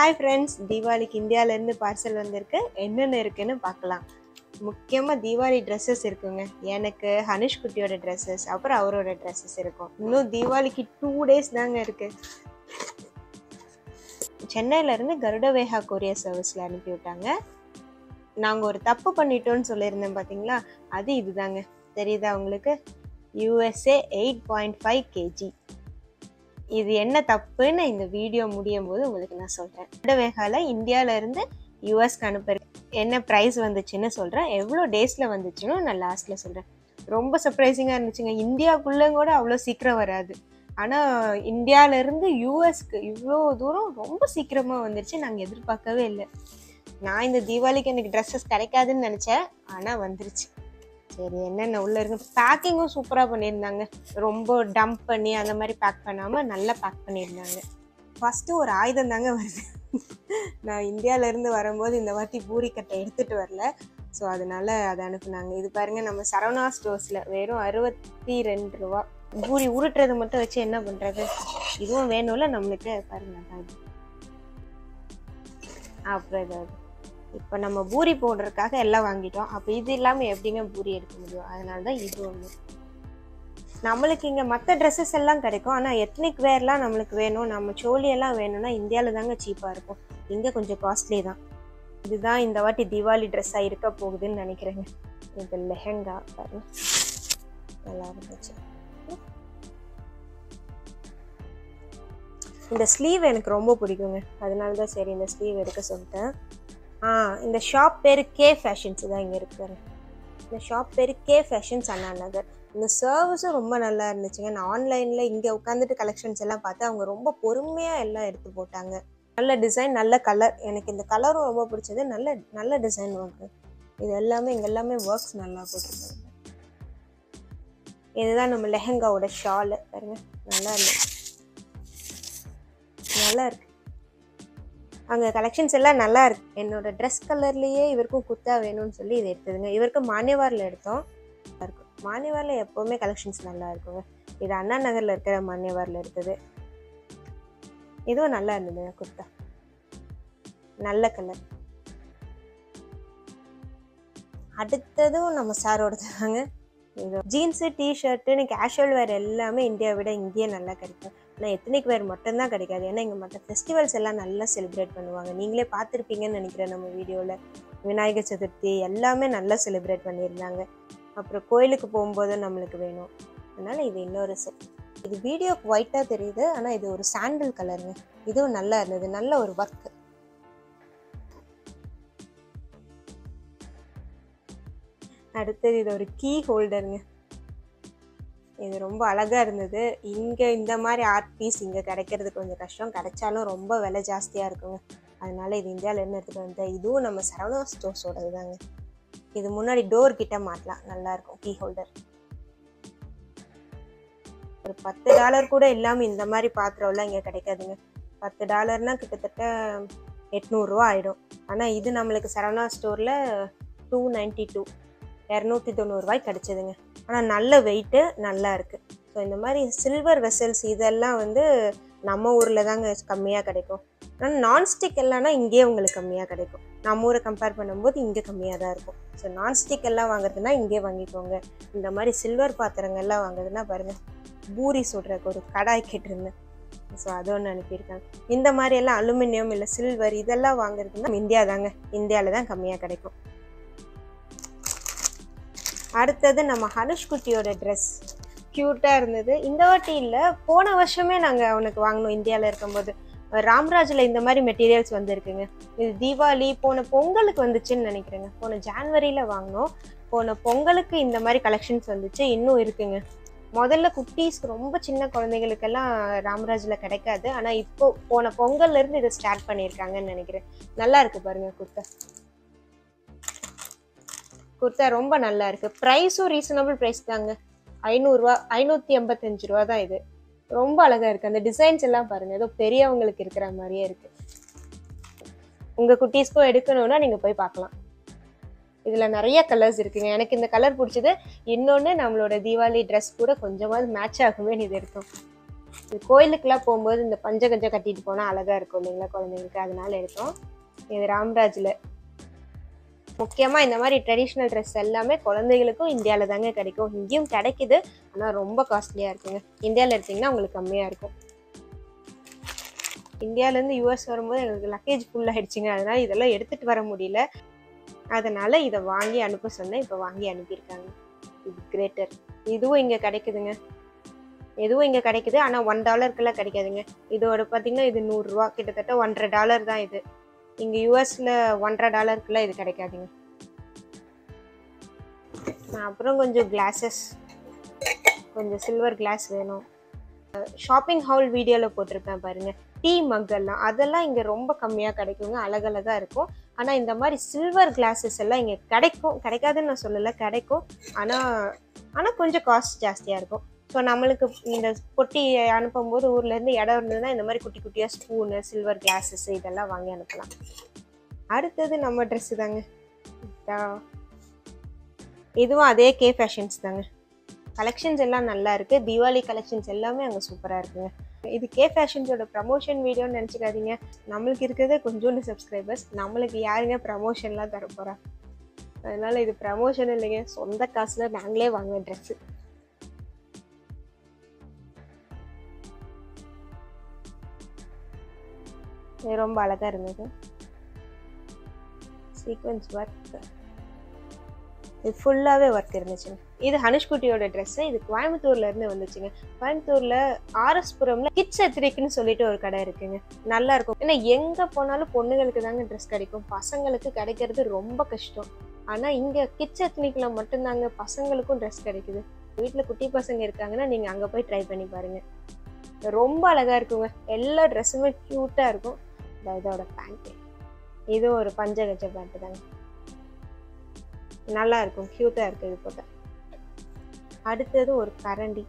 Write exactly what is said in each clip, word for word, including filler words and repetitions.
Hi friends, தீபாவளிக்கு இந்தியால இருந்து பார்சல் வந்திருக்கு. என்னென்ன இருக்குன்னு பார்க்கலாம். முக்கியமா தீபாவளி ட்ரெஸ்ஸஸ் இருக்குங்க. எனக்கு ஹனிஷ் குட்டியோட ட்ரெஸ்ஸஸ், அப்புறம் அவரோட ட்ரெஸ்ஸஸ் இருக்கும். இன்னும் தீபாவளிக்கு டூ டேஸ் தாங்க இருக்கு. சென்னையில இருந்து கருடவேகா கொரியர் சர்வீஸ்ல அனுப்பி விட்டாங்க. நாங்கள் ஒரு தப்பு பண்ணிட்டோம்னு சொல்லியிருந்தேன் பார்த்தீங்களா, அது இதுதாங்க. தெரியுதா உங்களுக்கு? USA eight point five KG. இது என்ன தப்புன்னு இந்த வீடியோ முடியும் போது உங்களுக்கு நான் சொல்கிறேன். கருடவேகாவில் இந்தியாவிலேருந்து யூஎஸ்க்கு அனுப்புற என்ன ப்ரைஸ் வந்துச்சுன்னு சொல்கிறேன், எவ்வளோ டேஸில் வந்துச்சுன்னு நான் லாஸ்ட்டில் சொல்கிறேன். ரொம்ப சர்ப்ரைசிங்காக இருந்துச்சுங்க. இந்தியாவுக்குள்ளே கூட அவ்வளோ சீக்கிரம் வராது, ஆனால் இந்தியாவிலேருந்து யூஎஸ்க்கு இவ்வளோ தூரம் ரொம்ப சீக்கிரமாக வந்துருச்சு. நாங்கள் எதிர்பார்க்கவே இல்லை. நான் இந்த தீபாவளிக்கு எனக்கு ட்ரெஸ்ஸஸ் கிடைக்காதுன்னு நினச்சேன், ஆனால் வந்துருச்சு. சரி, என்னென்ன உள்ளே இருக்கு. பேக்கிங்கும் சூப்பராக பண்ணியிருந்தாங்க. ரொம்ப டம்ப் பண்ணி அந்த மாதிரி பேக் பண்ணாமல் நல்லா பேக் பண்ணியிருந்தாங்க. ஃபஸ்ட்டு ஒரு ஆயுதம் தாங்க வருது. நான் இந்தியாவிலேருந்து வரும்போது இந்த வாட்டி பூரி கட்டை எடுத்துகிட்டு வரல, ஸோ அதனால் அதை அனுப்புனாங்க. இது பாருங்கள், நம்ம சரவணா ஸ்டோர்ஸில் வெறும் அறுபத்தி ரெண்டு ரூபா. பூரி உருட்டுறது மட்டும் வச்சு என்ன பண்ணுறது, இதுவும் வேணும்ல நம்மளுக்கு. பாருங்கள் தான் இது. அப்புறம் ஏதாவது இப்போ நம்ம பூரி போடுறதுக்காக எல்லாம் வாங்கிட்டோம். அப்போ இது இல்லாமல் எப்படிங்க பூரி எடுக்க முடியும்? அதனால தான் இது ஒன்று. நம்மளுக்கு இங்கே மற்ற ட்ரெஸ்ஸஸ் எல்லாம் கிடைக்கும், ஆனால் எத்னிக் வேர்லாம் நம்மளுக்கு வேணும், நம்ம சோழியெல்லாம் வேணும்னா இந்தியாவில் தாங்க சீப்பாக இருக்கும். இங்கே கொஞ்சம் காஸ்ட்லி தான். இதுதான் இந்த வாட்டி தீபாவளி ட்ரெஸ்ஸாக இருக்க போகுதுன்னு நினைக்கிறேங்க. இது லெஹெங்கா பாருங்க, நல்லா இருந்துச்சு. இந்த ஸ்லீவ் எனக்கு ரொம்ப பிடிக்குங்க, அதனால தான் சரி இந்த ஸ்லீவ் எடுக்க சொல்லிட்டேன். ஆ இந்த ஷாப் பேர் கே ஃபேஷன்ஸ் தான் இங்கே இருக்கிறேன். இந்த ஷாப் பேர் கே ஃபேஷன்ஸ் அண்ணா நகர். இந்த சர்வீஸும் ரொம்ப நல்லா இருந்துச்சுங்க. நான் ஆன்லைனில் இங்கே உட்காந்துட்டு கலெக்ஷன்ஸ் எல்லாம் பார்த்து அவங்க ரொம்ப பொறுமையாக எல்லாம் எடுத்து போட்டாங்க. நல்ல டிசைன், நல்ல கலர். எனக்கு இந்த கலரும் ரொம்ப பிடிச்சது. நல்ல நல்ல டிசைன் ஒர்க்கு. இது எல்லாமே இங்கே எல்லாமே ஒர்க்ஸ் நல்லா போட்டிருக்காங்க. இதுதான் நம்ம லெஹெங்காவோட ஷாலு பாருங்க, நல்லா இருக்கு, நல்லா இருக்கு. அங்கே கலெக்ஷன்ஸ் எல்லாம் நல்லா இருக்கு. என்னோட ட்ரெஸ் கலர்லேயே இவருக்கும் குர்த்தா வேணும்னு சொல்லி இதை எடுத்ததுங்க. இவருக்கு மானியவாரில் எடுத்தோம். இருக்கும் மானியவாரில் எப்போவுமே கலெக்ஷன்ஸ் நல்லா இருக்குங்க. இது அண்ணா நகரில் இருக்கிற மானியவாரில் எடுத்தது. இதுவும் நல்லா இருந்ததுங்க குர்த்தா, நல்ல கலர். அடுத்ததும் நம்ம சாரோடது தாங்க. இது ஜீன்ஸு, டிஷர்ட்டுன்னு கேஷுவல் வேர் எல்லாமே இந்தியாவை விட இங்கேயே நல்லா கிடைக்கும். ஆனால் எத்னிக் வேர் மட்டும்தான் கிடைக்காது. ஏன்னா இங்கே மற்ற ஃபெஸ்டிவல்ஸ் எல்லாம் நல்லா செலிப்ரேட் பண்ணுவாங்க. நீங்களே பார்த்துருப்பீங்கன்னு நினைக்கிறேன் நம்ம வீடியோவில். விநாயகர் சதுர்த்தி எல்லாமே நல்லா செலிப்ரேட் பண்ணியிருந்தாங்க. அப்புறம் கோயிலுக்கு போகும்போது நம்மளுக்கு வேணும், அதனால் இது இன்னொரு செட். இது வீடியோக்கு ஒயிட்டாக தெரியுது, ஆனால் இது ஒரு சாண்டில் கலருங்க. இதுவும் நல்லா இருந்தது, நல்ல ஒரு ஒர்க்கு. அடுத்தது இது ஒரு கீ ஹோல்டருங்க. இது ரொம்ப அழகாக இருந்தது. இங்கே இந்த மாதிரி ஆர்ட் பீஸ் இங்கே கிடைக்கிறது கொஞ்சம் கஷ்டம், கிடைச்சாலும் ரொம்ப விலை ஜாஸ்தியாக இருக்குங்க. அதனால இது இந்தியாவிலேருந்து எடுத்துகிட்டு வந்தேன். இதுவும் நம்ம சரவணா ஸ்டோர்ஸோடது தாங்க. இது முன்னாடி டோர் கிட்ட மாட்டலாம், நல்லாயிருக்கும் கீ ஹோல்டர். ஒரு பத்து டாலர் கூட இல்லாமல் இந்த மாதிரி பாத்திரம்லாம் இங்கே கிடைக்காதுங்க. பத்து டாலர்னால் கிட்டத்தட்ட எட்நூறுரூவா ஆகிடும். ஆனால் இது நம்மளுக்கு சரவணா ஸ்டோரில் டூ நைன்ட்டி டூ இரநூத்தி தொண்ணூறுரூவாய்க்கு கிடச்சிதுங்க. ஆனால் நல்ல வெயிட்டு, நல்லா இருக்குது. ஸோ இந்த மாதிரி சில்வர் வெசல்ஸ் இதெல்லாம் வந்து நம்ம ஊரில் தாங்க கம்மியாக கிடைக்கும். ஆனால் நான்ஸ்டிக் எல்லாம்னா இங்கேயே உங்களுக்கு கம்மியாக கிடைக்கும். நம்ம ஊரை கம்பேர் பண்ணும்போது இங்கே கம்மியாக தான் இருக்கும். ஸோ நான்ஸ்டிக் எல்லாம் வாங்குறதுனா இங்கே வாங்கிக்கோங்க. இந்த மாதிரி சில்வர் பாத்திரங்கள்லாம் வாங்குறதுனா பாருங்கள், பூரி சுடுறதுக்கு ஒரு கடாய் கேட்டிருந்தேன், ஸோ அது ஒன்று அனுப்பியிருக்காங்க. இந்த மாதிரி எல்லாம் அலுமினியம் இல்லை சில்வர் இதெல்லாம் வாங்குறதுனா இந்தியா தாங்க, இந்தியாவில் தான் கம்மியாக கிடைக்கும். அடுத்தது நம்ம ஹனுஷ் குட்டியோட ட்ரெஸ் க்யூட்டாக இருந்தது. இந்த வாட்டி இல்லை, போன வருஷமே நாங்கள் அவனுக்கு வாங்கினோம் இந்தியாவில் இருக்கும்போது. ராம்ராஜில் இந்த மாதிரி மெட்டீரியல்ஸ் வந்துருக்குங்க. இது தீபாவளி போன பொங்கலுக்கு வந்துச்சுன்னு நினைக்கிறேங்க. போன ஜான்வரியில் வாங்கினோம். போன பொங்கலுக்கு இந்த மாதிரி கலெக்ஷன்ஸ் வந்துச்சு, இன்னும் இருக்குங்க. முதல்ல குட்டீஸ்க்கு ரொம்ப சின்ன குழந்தைங்களுக்கெல்லாம் ராம்ராஜில் கிடைக்காது, ஆனால் இப்போ போன பொங்கல்லேருந்து இதை ஸ்டார்ட் பண்ணியிருக்காங்கன்னு நினைக்கிறேன். நல்லா இருக்குது பாருங்கள் குர்த்தா. குர்த்தா ரொம்ப நல்லா இருக்குது. ப்ரைஸும் ரீசனபிள் ப்ரைஸ் தாங்க. ஐநூறுரூவா ஐநூற்றி எண்பத்தஞ்சு ரூபா தான் இது. ரொம்ப அழகாக இருக்குது. அந்த டிசைன்ஸ் எல்லாம் பாருங்கள், ஏதோ பெரியவங்களுக்கு இருக்கிற மாதிரியே இருக்குது. உங்கள் குட்டீஸ்க்கும் எடுக்கணுன்னா நீங்கள் போய் பார்க்கலாம். இதில் நிறைய கலர்ஸ் இருக்குங்க. எனக்கு இந்த கலர் பிடிச்சது. இன்னொன்று நம்மளோட தீபாவளி ட்ரெஸ் கூட கொஞ்சமாவது மேட்ச் ஆகுமே இது இருக்கும். இது கோயிலுக்கெல்லாம் போகும்போது இந்த பஞ்சகஜ கட்டிட்டு போனால் அழகாக இருக்கும் இல்லைங்களா குழந்தைங்களுக்கு, அதனால எடுத்தோம். இது ராம்ராஜில். முக்கியமாக இந்த மாதிரி ட்ரெடிஷ்னல் ட்ரெஸ் எல்லாமே குழந்தைகளுக்கும் இந்தியாவில் தாங்க கிடைக்கும். இங்கேயும் கிடைக்குது, ஆனால் ரொம்ப காஸ்ட்லியாக இருக்குங்க. இந்தியாவில் எடுத்திங்கன்னா உங்களுக்கு கம்மியாக இருக்கும். இந்தியாவிலேருந்து யூஎஸ் வரும்போது எங்களுக்கு லக்கேஜ் ஃபுல் ஆகிடுச்சிங்க, அதனால் இதெல்லாம் எடுத்துகிட்டு வர முடியல. அதனால் இதை வாங்கி அனுப்ப சொன்னேன், இப்போ வாங்கி அனுப்பியிருக்காங்க. இது கிரேட்டர், இதுவும் இங்கே கிடைக்குதுங்க. எதுவும் இங்கே கிடைக்குது, ஆனால் ஒன் டாலருக்கெல்லாம் கிடைக்காதுங்க. இதோட பார்த்தீங்கன்னா இது நூறுரூவா, கிட்டத்தட்ட ஒன்றரை டாலர் தான் இது. இங்கே யூஎஸில் ஒன்றரை டாலருக்குலாம் இது கிடைக்காதுங்க. அப்புறம் கொஞ்சம் கிளாஸஸ், கொஞ்சம் சில்வர் கிளாஸ் வேணும். ஷாப்பிங் ஹால் வீடியோவில் போட்டிருப்பேன் பாருங்கள், டீ மக்கெல்லாம் அதெல்லாம் இங்கே ரொம்ப கம்மியாக கிடைக்குங்க, அழகழகாக இருக்கும். ஆனால் இந்த மாதிரி சில்வர் கிளாஸஸ் எல்லாம் இங்கே கிடைக்கும், கிடைக்காதுன்னு நான் சொல்லலை, கிடைக்கும். ஆனால் ஆனால் கொஞ்சம் காஸ்ட் ஜாஸ்தியாக இருக்கும். ஸோ நம்மளுக்கு இந்த பொட்டி அனுப்பும்போது ஊர்லேருந்து இடம் இருந்ததுன்னா இந்த மாதிரி குட்டி குட்டியாக ஸ்பூனு, சில்வர் கிளாஸஸ் இதெல்லாம் வாங்கி அனுப்பலாம். அடுத்தது நம்ம ட்ரெஸ்ஸு தாங்க. இதுவும் அதே கே ஃபேஷன்ஸ் தாங்க. கலெக்ஷன்ஸ் எல்லாம் நல்லா இருக்குது, தீபாவளி கலெக்ஷன்ஸ் எல்லாமே அங்கே சூப்பராக இருக்குங்க. இது கே ஃபேஷன்ஸோட ப்ரமோஷன் வீடியோன்னு நினச்சிக்காதீங்க. நம்மளுக்கு இருக்கிறதே கொஞ்சோண்டு சப்ஸ்கிரைபர்ஸ், நம்மளுக்கு யாருங்க ப்ரமோஷன்லாம் தர போகிறா? அதனால் இது ப்ரமோஷன் இல்லைங்க, சொந்த காசில் நாங்களே வாங்குவேன் ட்ரெஸ்ஸு. இது ரொம்ப அழகாக இருந்தது, சீக்வன்ஸ் ஒர்க், இது ஃபுல்லாகவே ஒர்க் இருந்துச்சுங்க. இது ஹனுஷ்குட்டியோட ட்ரெஸ்ஸு, இது கோயம்புத்தூர்லேருந்து வந்துச்சுங்க. கோயம்புத்தூரில் ஆர்எஸ்புரமில் கிட்ஸ் எத்ரிக்னு சொல்லிட்டு ஒரு கடை இருக்குங்க, நல்லா இருக்கும். ஏன்னா எங்கே போனாலும் பொண்ணுங்களுக்கு தாங்க ட்ரெஸ் கிடைக்கும், பசங்களுக்கு கிடைக்கிறது ரொம்ப கஷ்டம். ஆனால் இங்கே கிட்ஸ் எத்னிக்கில் மட்டும்தாங்க பசங்களுக்கும் ட்ரெஸ் கிடைக்குது. வீட்டில் குட்டி பசங்க இருக்காங்கன்னா நீங்கள் அங்கே போய் ட்ரை பண்ணி பாருங்கள், ரொம்ப அழகாக இருக்குங்க. எல்லா ட்ரெஸ்ஸுமே க்யூட்டாக இருக்கும். இதோட பேண்ட்டு, இது ஒரு பஞ்சகஜ பேண்ட்டு தாங்க, நல்லா இருக்கும், க்யூட்டாக இருக்குது இது போட்ட. அடுத்தது ஒரு கரண்டி,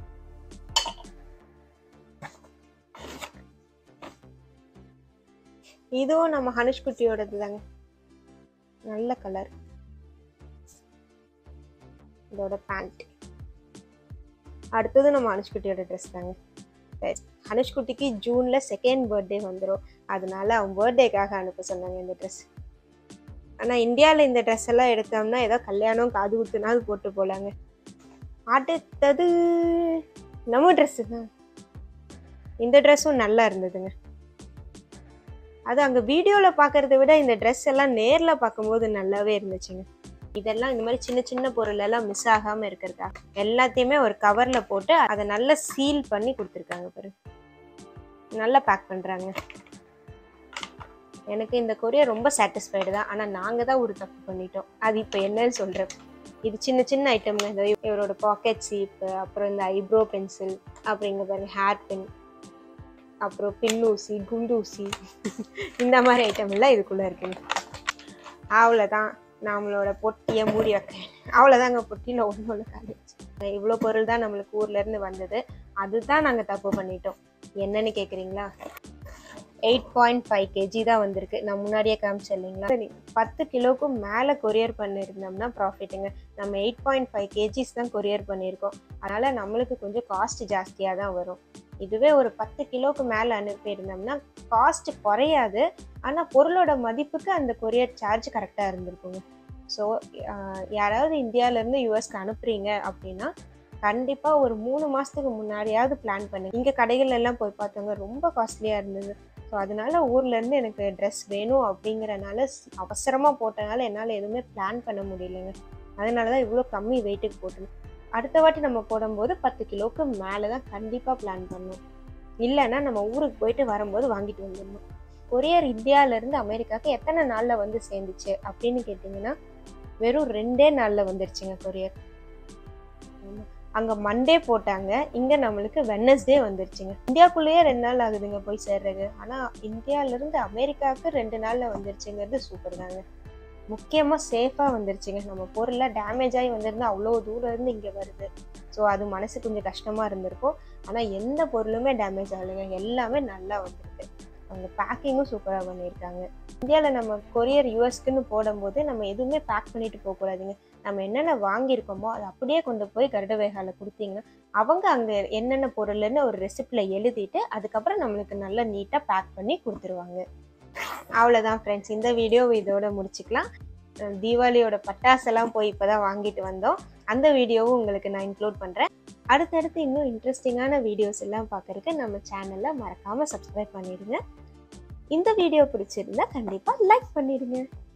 இதுவும் நம்ம ஹனுஷ்குட்டியோடது தாங்க, நல்ல கலர். இதோட பேண்ட். அடுத்தது நம்ம ஹனுஷ்குட்டியோட ட்ரெஸ் தாங்க. ஹனுஷ்குட்டிக்கு ஜூனில் செகண்ட் பர்த்டே வந்துடும், அதனால அவன் பர்த்டேக்காக அனுப்ப சொன்னாங்க இந்த ட்ரெஸ். ஆனால் இந்தியாவில் இந்த ட்ரெஸ் எல்லாம் எடுத்தோம்னா ஏதோ கல்யாணம் காது குத்துனாது போட்டு போகலாங்க. அடுத்தது நம்ம ட்ரெஸ்ஸு தான். இந்த ட்ரெஸ்ஸும் நல்லா இருந்ததுங்க. அது அங்கே வீடியோவில் பார்க்குறத விட இந்த ட்ரெஸ் எல்லாம் நேரில் பார்க்கும்போது நல்லாவே இருந்துச்சுங்க. இதெல்லாம் இந்த மாதிரி சின்ன சின்ன பொருள் எல்லாம் மிஸ் ஆகாமல் இருக்கிறதா எல்லாத்தையுமே ஒரு கவரில் போட்டு அதை நல்லா சீல் பண்ணி கொடுத்துருக்காங்க பாரு, நல்லா பேக் பண்ணுறாங்க. எனக்கு இந்த கொரியர் ரொம்ப சாட்டிஸ்ஃபைடு தான். ஆனால் நாங்கள் தான் ஒரு தப்பு பண்ணிட்டோம், அது இப்போ என்னன்னு சொல்கிறேன். இது சின்ன சின்ன ஐட்டம்ங்க, இந்த இவரோட பாக்கெட் சீப்பு, அப்புறம் இந்த ஐப்ரோ பென்சில், அப்புறம் இங்கே பாருங்க ஹேர் பின், அப்புறம் பின்னூசி, குண்டூசி, இந்த மாதிரி ஐட்டம் எல்லாம் இதுக்குள்ளே இருக்குங்க. அவ்வளோதான், நம்மளோட பொட்டியை மூடி வைக்க அவ்வளோதாங்க. பொட்டியில் ஒன்று ஒன்று காலிச்சு. இவ்வளோ பொருள் தான் நம்மளுக்கு ஊர்லேருந்து வந்தது, அதுதான் நாங்கள் தப்பு பண்ணிட்டோம். என்னன்னு கேட்குறீங்களா? எயிட் பாயிண்ட் ஃபைவ் கேஜி தான் வந்திருக்கு. நான் முன்னாடியே காமிச்சேன் இல்லைங்களா? பத்து கிலோவுக்கும் மேலே கொரியர் பண்ணியிருந்தோம்னா ப்ராஃபிட்டுங்க. நம்ம எயிட் பாயிண்ட் ஃபைவ் கேஜிஸ் தான் கொரியர் பண்ணியிருக்கோம், அதனால் நம்மளுக்கு கொஞ்சம் காஸ்ட் ஜாஸ்தியாக தான் வரும். இதுவே ஒரு பத்து கிலோவுக்கு மேலே அனுப்பியிருந்தோம்னா காஸ்ட் குறையாது, ஆனால் பொருளோட மதிப்புக்கு அந்த கொரியர் சார்ஜ் கரெக்டாக இருந்திருக்குங்க. ஸோ யாராவது இந்தியாவிலேருந்து யூஎஸ்க்கு அனுப்புகிறீங்க அப்படின்னா கண்டிப்பாக ஒரு மூணு மாதத்துக்கு முன்னாடியாவது பிளான் பண்ணுங்க. இங்கே கடைகள் எல்லாம் போய் பார்த்தவங்க ரொம்ப காஸ்ட்லியாக இருந்தது. ஸோ அதனால ஊர்லேருந்து எனக்கு ட்ரெஸ் வேணும் அப்படிங்கிறனால அவசரமாக போட்டனால என்னால் எதுவுமே பிளான் பண்ண முடியலைங்க. அதனால தான் இவ்வளோ கம்மி வெயிட்டுக்கு போட்டணும். அடுத்த வாட்டி நம்ம போடும்போது பத்து கிலோவுக்கு மேலே தான் கண்டிப்பாக பிளான் பண்ணணும், இல்லைன்னா நம்ம ஊருக்கு போயிட்டு வரும்போது வாங்கிட்டு வந்துடணும். கொரியர் இந்தியாவிலேருந்து அமெரிக்காவுக்கு எத்தனை நாளில் வந்து சேர்ந்துச்சு அப்படின்னு கேட்டிங்கன்னா வெறும் ரெண்டே நாளில் வந்துருச்சுங்க கொரியர். அங்கே மண்டே போட்டாங்க, இங்கே நம்மளுக்கு வெட்னஸ்டே வந்துருச்சுங்க. இந்தியாவுக்குள்ளேயே ரெண்டு நாள் ஆகுதுங்க போய் சேர்றது, ஆனால் இந்தியாவிலேருந்து அமெரிக்காவுக்கு ரெண்டு நாளில் வந்துருச்சுங்கிறது சூப்பர் தாங்க. முக்கியமாக சேஃபாக வந்துருச்சுங்க. நம்ம பொருளாக டேமேஜ் ஆகி வந்திருந்தா அவ்வளோ தூரம் இருந்து இங்கே வருது. ஸோ அது மனசு கொஞ்சம் கஷ்டமாக இருந்திருக்கும். ஆனால் எந்த பொருளுமே டேமேஜ் ஆகலைங்க, எல்லாமே நல்லா வந்துருக்கு. அவங்க பேக்கிங்கும் சூப்பராக பண்ணியிருக்காங்க. இந்தியாவில் நம்ம கொரியர் யூஎஸ்க்குன்னு போடும்போது நம்ம எதுவுமே பேக் பண்ணிட்டு போகக்கூடாதுங்க. நம்ம என்னென்ன வாங்கியிருக்கோமோ அதை அப்படியே கொண்டு போய் கருடவேகாவில் கொடுத்தீங்கன்னா அவங்க அங்கே என்னென்ன பொருள்னு ஒரு ரெசிப்டில் எழுதிட்டு அதுக்கப்புறம் நம்மளுக்கு நல்லா நீட்டாக பேக் பண்ணி கொடுத்துருவாங்க. அவ்வளோதான் ஃப்ரெண்ட்ஸ், இந்த வீடியோ இதோட முடிச்சுக்கலாம். தீபாவளியோட பட்டாசெல்லாம் போய் இப்போ தான் வாங்கிட்டு வந்தோம். அந்த வீடியோவும் உங்களுக்கு நான் இன்க்ளூட் பண்ணுறேன். அடுத்தடுத்து இன்னும் இன்ட்ரெஸ்டிங்கான வீடியோஸ் எல்லாம் பார்க்குறதுக்கு நம்ம சேனலில் மறக்காமல் சப்ஸ்கிரைப் பண்ணிடுங்க. இந்த வீடியோ பிடிச்சிருந்தா கண்டிப்பாக லைக் பண்ணிடுங்க.